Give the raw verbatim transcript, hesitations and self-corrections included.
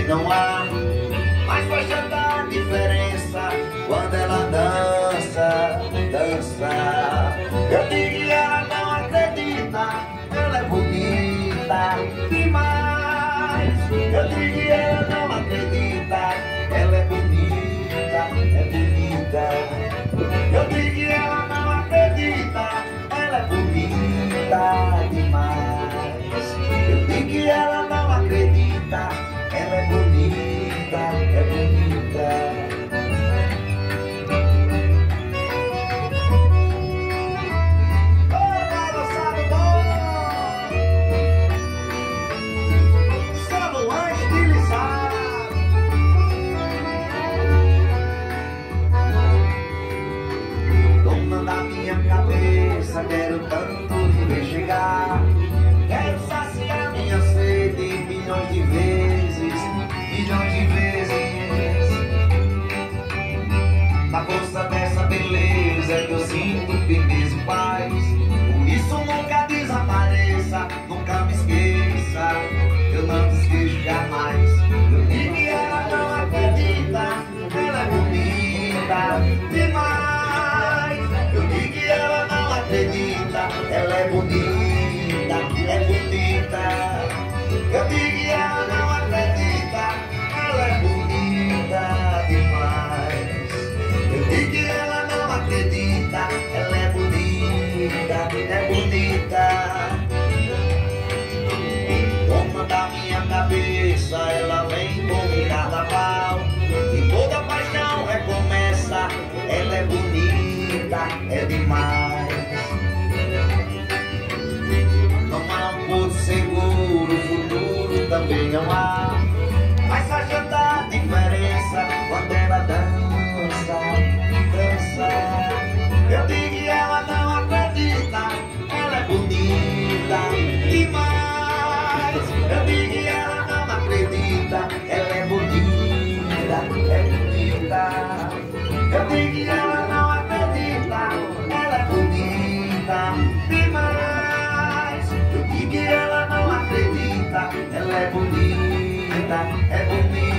também não há. Mas faz tanta diferença quando ela dança, dança. Eu digo e ela não acredita, ela é bonita demais. Eu digo e ela não acredita, ela é bonita, é bonita. Eu digo e ela não acredita, ela é bonita demais. Eu digo e ela não acredita, ela é bonita, é bonita. Quero tanto te ver chegar, quero saciar minha sede milhões de vezes, milhões de vezes. Na força dessa beleza é que eu sinto firmeza e paz. Por isso nunca desapareça, nunca me esqueça, eu não te esqueço jamais. Eu digo que ela não acredita, ela é bonita demais. Eu digo que ela não acredita, ela é bonita, é bonita. Eu digo que ela não acredita, ela é bonita demais. Eu digo que ela não acredita, ela é bonita, é bonita. Toma da minha cabeça, ela vem como um carnaval, e toda paixão recomeça, ela é bonita, é demais. Não há um porto seguro, futuro também não há. Mas faz tanta diferença quando ela dança, dança. Eu digo que ela não acredita, ela é bonita demais. Eu digo que ela não acredita, ela é bonita, é bonita. Eu digo que ela não acredita, ela é bonita demais. Eu digo que ela não acredita, ela é bonita, é bonita.